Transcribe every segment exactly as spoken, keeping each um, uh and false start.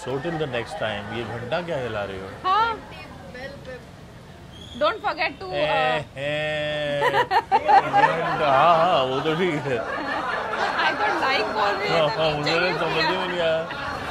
So till the next time, ये घंटा क्या हिला रही हो? हाँ. Don't forget to. Uh... हाँ हाँ वो तो ठीक है. I don't like बोल रही है. हाँ मुझे नहीं समझ में नहीं आया.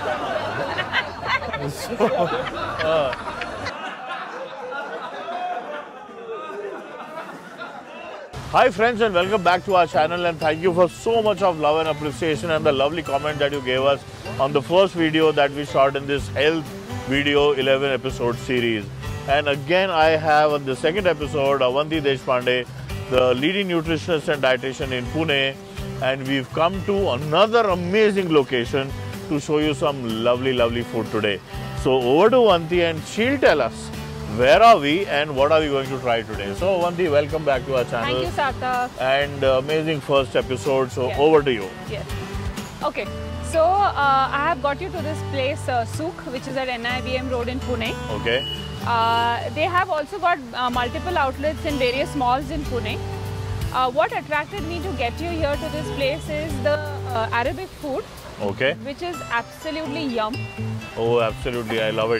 Hi friends and welcome back to our channel, and thank you for so much of love and appreciation and the lovely comment that you gave us on the first video that we shot in this health video eleven episode series. And again I have on the second episode Avanti Deshpande, the leading nutritionist and dietitian in Pune, and we've come to another amazing location to show you some lovely lovely food today. So over to Avanti and she'll tell us where are we and what are we going to try today. So Avanti, welcome back to our channel. Thank you, Sarthak. And uh, amazing first episode, so yes. Over to you. Yes. Okay, so uh, I have got you to this place uh, Souk, which is at N I B M Road in Pune. Okay. Uh, they have also got uh, multiple outlets in various malls in Pune. Uh, what attracted me to get you here to this place is the uh, Arabic food. Okay. Which is absolutely yum. Oh, absolutely, I love it.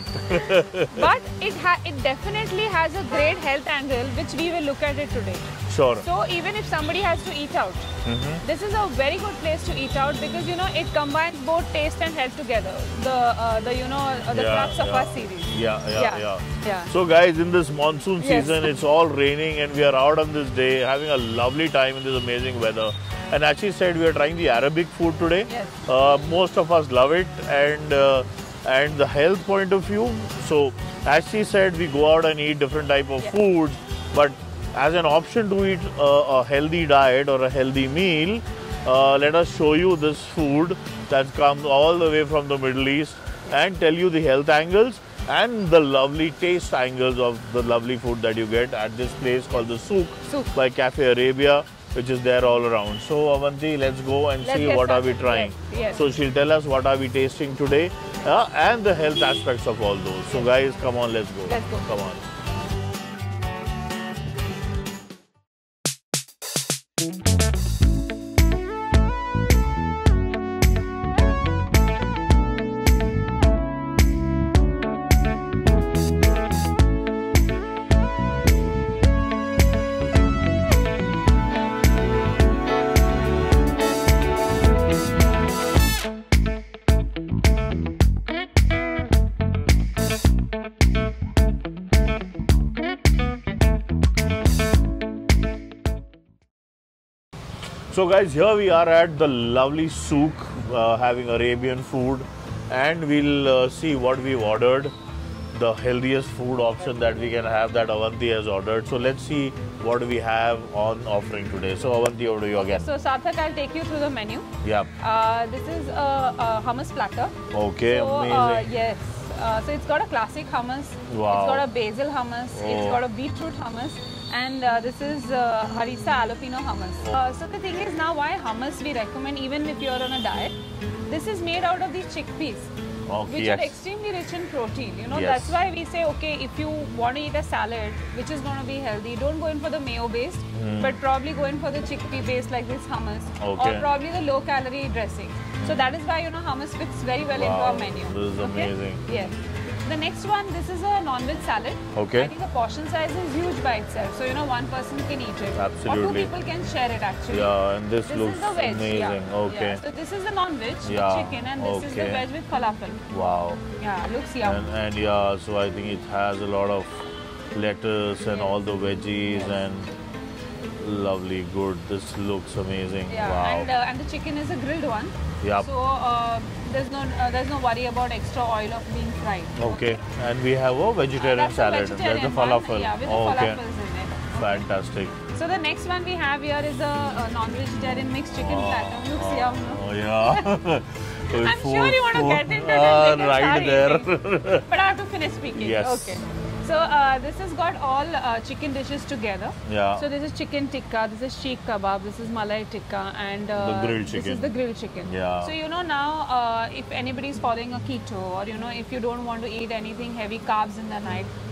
But it ha it definitely has a great health angle, which we will look at it today. Sure. So even if somebody has to eat out, mm-hmm. this is a very good place to eat out because you know it combines both taste and health together. The uh, the you know uh, the yeah, Crab Safa yeah. series. Yeah, yeah, yeah, yeah, yeah. So guys, in this monsoon season, yes. it's all raining and we are out on this day having a lovely time in this amazing weather. And as she said, we are trying the Arabic food today. Yes. Uh, most of us love it, and uh, and the health point of view. So as she said, we go out and eat different type of yes. foods, but as an option to eat uh, a healthy diet or a healthy meal, uh, let us show you this food that comes all the way from the Middle East and tell you the health angles and the lovely taste angles of the lovely food that you get at this place called the Souk, Souk. by Cafe Arabia, which is there all around. So Avanti, let's go and let's see what started. are we trying. Yes, yes. So she'll tell us what are we tasting today uh, and the health aspects of all those. So guys, come on, let's go. Let's go. Come on. So guys, here we are at the lovely Souk, uh, having Arabian food, and we'll uh, see what we've ordered, the healthiest food option that we can have that Avanti has ordered. So let's see what we have on offering today. So Avanti, over to you again. So Sarthak, I'll take you through the menu. Yeah. Uh, this is a, a hummus platter. Okay, so, amazing. Uh, yes. Uh, so it's got a classic hummus. Wow. It's got a basil hummus. Oh. It's got a beetroot hummus. And uh, this is uh, harissa jalapeno hummus. Uh, so the thing is, now why hummus we recommend even if you're on a diet? This is made out of these chickpeas, okay, which yes. are extremely rich in protein. You know, yes. that's why we say, okay, if you want to eat a salad, which is going to be healthy, don't go in for the mayo based, mm. but probably go in for the chickpea based like this hummus, okay. or probably the low calorie dressing. So that is why, you know, hummus fits very well wow. into our menu. This is okay? amazing. Yes. The next one, this is a non-veg salad. Okay. I think the portion size is huge by itself. So, you know, one person can eat it. Absolutely. Or two people can share it actually. Yeah, and this, this looks is the veg. amazing. Yeah. Okay. Yeah. So, this is the non-veg, yeah. the chicken, and this okay. is the veg with falafel. Wow. Yeah, looks yum. And, and yeah, so I think it has a lot of lettuce and yes. all the veggies yes. and lovely, good. This looks amazing. Yeah, wow. and, uh, and the chicken is a grilled one. Yeah. So uh, there's no uh, there's no worry about extra oil of being fried. Okay. And we have a vegetarian uh, salad. Vegetarian There's the falafel. One. Yeah, with oh, the okay. falafels in it. Fantastic. So the next one we have here is a, a non-vegetarian mixed chicken oh, platter. Looks oh, yum. No? Oh yeah. So I'm food, sure you want to food. get into uh, this. Right there. But I have to finish speaking. Yes. Okay. So uh, this has got all uh, chicken dishes together. Yeah. So this is chicken tikka, this is sheikh kebab, this is malai tikka, and uh, the grilled chicken. This is the grilled chicken. Yeah. So you know now, uh, if anybody is following a keto, or you know if you don't want to eat anything heavy carbs in the night,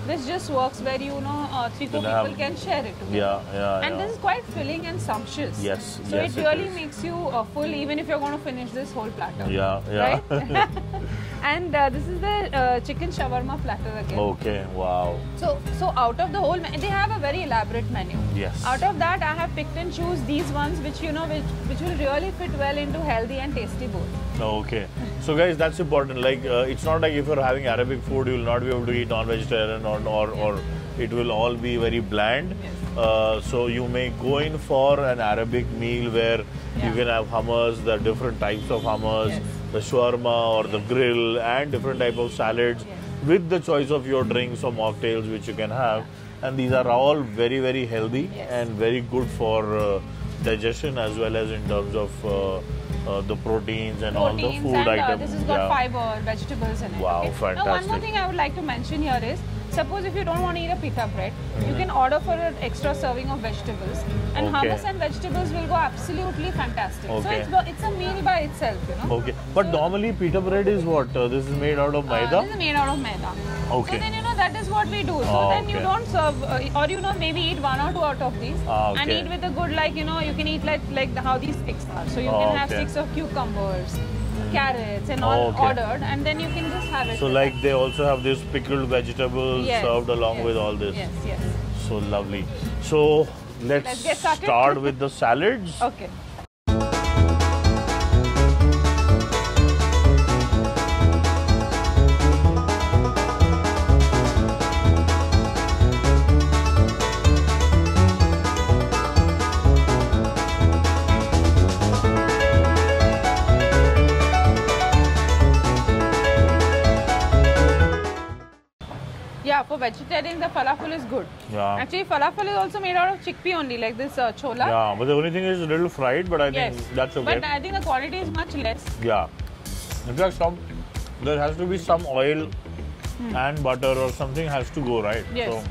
This just works where you know uh, three four Then people have- can share it together. Yeah, yeah, And yeah. this is quite filling and sumptuous. Yes, So yes, it it really is. makes you uh, full even if you're going to finish this whole platter. Yeah, yeah. Right? And uh, this is the uh, chicken shawarma platter again. Okay, wow. So, so out of the whole, me- they have a very elaborate menu. Yes. Out of that, I have picked and choose these ones, which you know, which which will really fit well into healthy and tasty both. Okay. So guys, that's important. Like, uh, it's not like if you're having Arabic food, you will not be able to eat non-vegetarian or, or, or it will all be very bland. Yes. Uh, so you may go in for an Arabic meal where Yeah. you can have hummus, the different types of hummus, Yes. the shawarma or the grill and different type of salads Yes. with the choice of your drinks or mocktails which you can have. And these are all very, very healthy Yes. and very good for uh, digestion as well as in terms of uh, uh, the proteins and all the Proteins food and uh, items. this has got Yeah. fiber, vegetables in it. Wow, okay? Now, one more fantastic. thing I would like to mention here is, suppose if you don't want to eat a pita bread, Mm-hmm. you can order for an extra serving of vegetables, and Okay. hummus and vegetables will go absolutely fantastic. So Okay. it's go- it's a meal by itself, you know. Okay. But normally pita bread is what? Uh, this is made out of Uh, maida? this is made out of maida. Okay. So then you know that is what we do. So Oh, then you okay. don't serve, uh, or you know maybe eat one or two out of these, Ah, and okay. eat with a good like you know you can eat like like the, how these sticks are. So you Oh, can have okay. sticks of cucumbers, carrots, and all Oh, okay. ordered, and then you can just have it. So with like they also have this pickled vegetables Yes, served along yes, with all this. Yes, yes. So lovely. So let's, Let's get started. start with the salads. Okay. Yeah, for vegetarians, the falafel is good. Yeah. Actually, falafel is also made out of chickpea only, like this uh, chola. Yeah, but the only thing is a little fried, but I Yes. think that's okay. But I think the quantity is much less. Yeah. In fact, some there has to be some oil and butter or something has to go, right? Yes. So,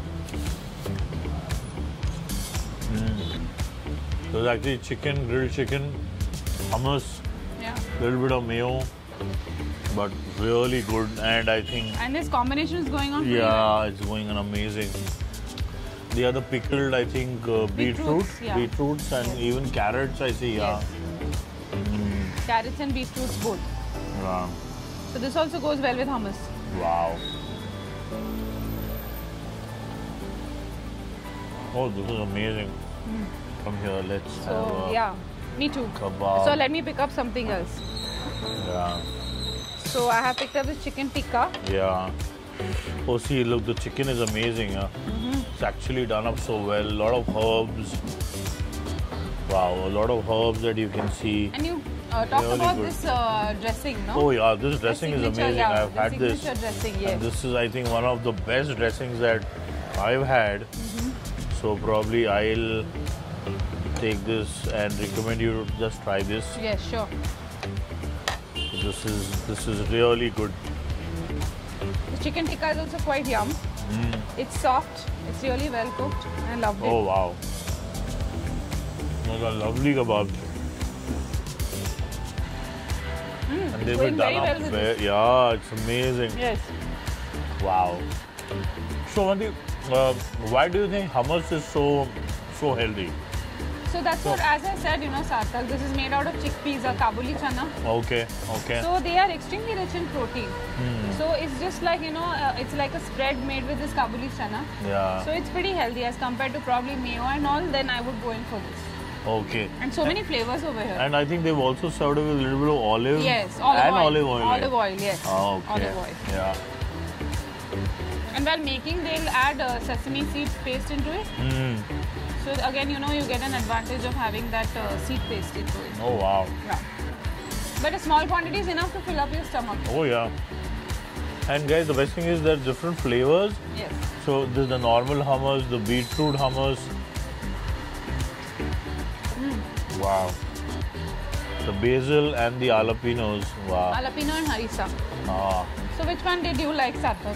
mm. There's actually chicken, grilled chicken, hummus, Yeah. little bit of mayo, but really good. And I think, And this combination is going on. pretty well. yeah, it's going on amazing. The other pickled, I think, uh, beetroot, Beetroots, yeah. beetroots and Yes. even carrots, I see, yeah. Yes. Carrots and beetroots both. Yeah. So this also goes well with hummus. Wow. Oh, this is amazing. Come here, let's So have a yeah, me too. kebab. So let me pick up something else. Yeah, So I have picked up this chicken tikka. yeah. Oh, see, look, the chicken is amazing. Huh? It's actually done up so well. A lot of herbs. Wow, a lot of herbs that you can see. And you uh, talked Really about good. this uh, dressing, no? Oh yeah, this The dressing is signature, amazing. yeah, I've the had this. signature dressing, yes. And this is, I think, one of the best dressings that I've had. Mm-hmm. So probably I'll take this and recommend you to just try this. Yes, sure. This is this is really good. The chicken tikka is also quite yum. It's soft. It's really well cooked. I loved it. Oh wow, those are lovely kebabs. Mm, And it's they were going done very up well with very, this. yeah, it's amazing. Yes. Wow. So Avanti, uh, why do you think hummus is so so healthy? So that's what, as I said, you know, Sarthak, this is made out of chickpeas, a Kabuli chana. Okay, okay. So they are extremely rich in protein. So it's just like, you know, uh, it's like a spread made with this Kabuli chana. Yeah. So it's pretty healthy as compared to probably mayo and all, then I would go in for this. Okay. And so many flavors over here. And I think they've also served it with a little bit of olive. Yes, olive and oil. olive oil. Olive oil, yes. Oh, okay. Olive oil. Yeah. And while making, they'll add uh, sesame seed paste into it. Mm. So again, you know, you get an advantage of having that uh, seed paste into it. Oh wow. Yeah. But a small quantity is enough to fill up your stomach. Oh yeah. And guys, the best thing is there are different flavors. Yes. So there's the normal hummus, the beetroot hummus. Mm. Wow. The basil and the jalapenos. Wow. Jalapeno and harissa. Ah. So which one did you like, Sarthak?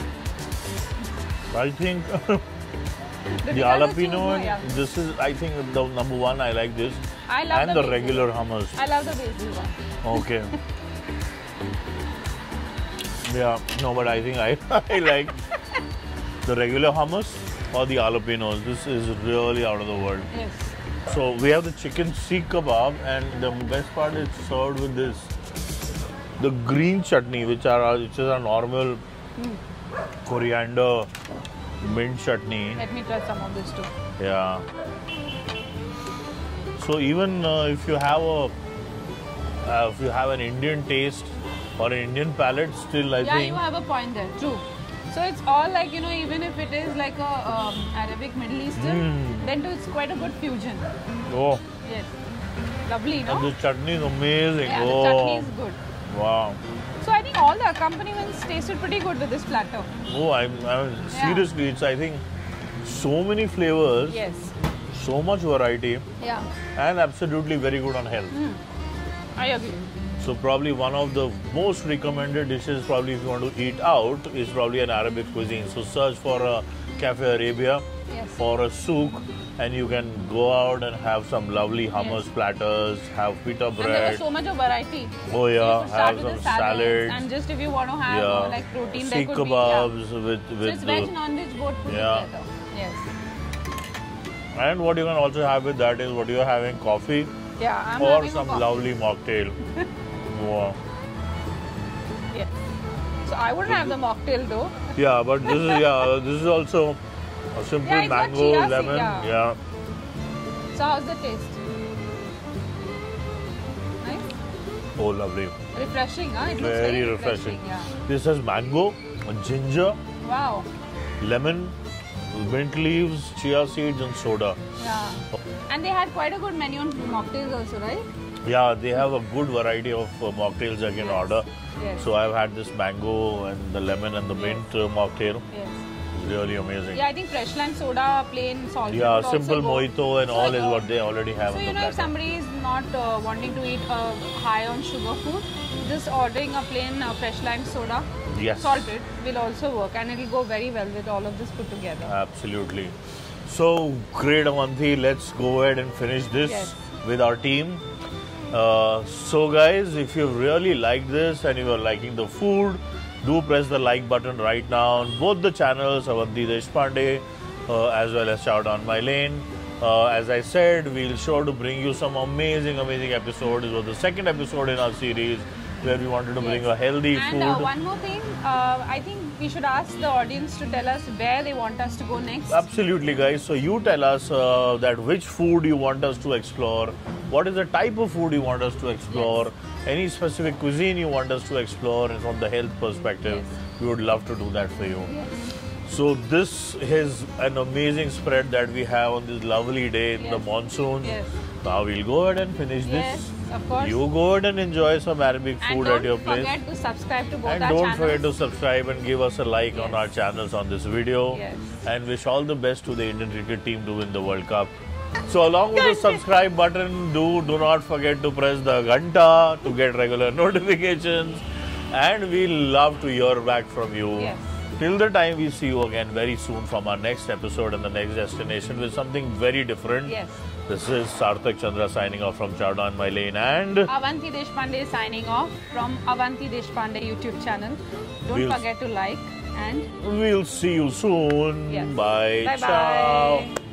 I think the The tikka is jalapeno too, and yeah. this is, I think, the number one. I like this. I love and the the, basil. regular hummus. I love the basil one. Okay. Yeah, no, but I think I, I like the regular hummus or the jalapenos. This is really out of the world. Yes. So we have the chicken Sikh kebab, and the best part is served with this, the green chutney, which are which is a normal Mm. coriander mint chutney. Let me try some of this too. Yeah. So even uh, if you have a uh, if you have an Indian taste or an Indian palate, still I yeah, think you have a point there. True. So it's all like, you know, even if it is like a um, Arabic Middle Eastern, Mm. then too it's quite a good fusion. oh, Yes. Lovely, no? and the chutney is amazing. Yeah, oh, the chutney is good. wow. So I think all the accompaniments tasted pretty good with this platter. Oh, I'm, I'm seriously, it's I think so many flavors, Yes. so much variety, Yeah. and absolutely very good on health. Mm. I agree. So probably one of the most recommended dishes, probably if you want to eat out, is probably an Arabic cuisine. So search for a Cafe Arabia Yes. or a Souk, and you can go out and have some lovely hummus Yes. platters, have pita And there bread. was so much of variety. Oh So you yeah, could start have with some the salads, salads. and just if you want to have yeah, uh, like protein, there Sikh could be. Yeah. kebabs with So with it's the, veg, non-veg both put Yeah. together. Yes. and what you can also have with that is what you are having, coffee Yeah, I'm or having a some coffee. lovely mocktail. Wow. Yes. So I wouldn't have the mocktail though. Yeah, but this is yeah, this is also a simple Yeah, it's got mango, chia seed, lemon. yeah. yeah. So how's the taste? Nice. Oh, lovely. Refreshing, huh? It looks Very very refreshing. Yeah. This has mango, ginger, Wow. lemon, mint leaves, chia seeds, and soda. Yeah. And they had quite a good menu on mocktails also, right? Yeah, they have a good variety of uh, mocktails I can Yes. order. Yes. So I've had this mango and the lemon and the Yes. mint uh, mocktail. Yes. It's really amazing. Yeah, I think fresh lime soda, plain salt. Yeah, would also simple go. mojito and So, all is uh, what they already have So on you the know, if platter. somebody is not uh, wanting to eat uh, high on sugar food, just ordering a plain uh, fresh lime soda, Yes. salted, will also work, and it will go very well with all of this put together. Absolutely. So great, Avanti. Let's go ahead and finish this Yes. with our team. Uh, so guys, if you really like this and you are liking the food, do press the like button right now on both the channels, Avanti Deshpande uh, as well as Chow Down My Lane. Uh, as I said, we'll sure to bring you some amazing, amazing episodes. This was the second episode in our series where we wanted to bring Yes. a healthy And food. uh, one more thing, uh, I think we should ask the audience to tell us where they want us to go next. Absolutely, guys. So you tell us uh, that which food you want us to explore, what is the type of food you want us to explore, any specific cuisine you want us to explore, and from the health perspective, Yes. we would love to do that for you. Yes. So this is an amazing spread that we have on this lovely day in the Yes. monsoon. Yes. Now we'll go ahead and finish Yes, this. of course. You go ahead and enjoy some Arabic And food don't at your place. forget to subscribe to both And our don't channels. forget to subscribe and give us a like on Yes. our channels on this video. Yes. And wish all the best to the Indian cricket team to win the World Cup. So along with the subscribe button, do do not forget to press the ghanta to get regular notifications. And we love to hear back from you. Yes. Till the time we see you again very soon from our next episode and the next destination with something very different. Yes. This is Sarthak Chandra signing off from Chow Down My Lane, and Avanti Deshpande signing off from Avanti Deshpande YouTube channel. Don't We'll- forget to like and we'll see you soon. Yes. Bye. Bye Ciao. bye.